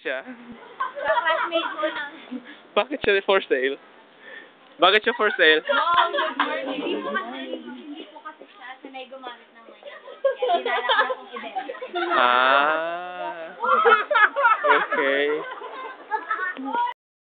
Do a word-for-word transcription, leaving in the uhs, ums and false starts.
siya. Classmate ko na. Bakit siya for sale? Bakit siya for sale? Mom, good morning. Hindi po kasi, hindi po kasi siya sanay gumamit ng mayonnaise. Kaya dinala ko na itong ibenta. Ah. Okay.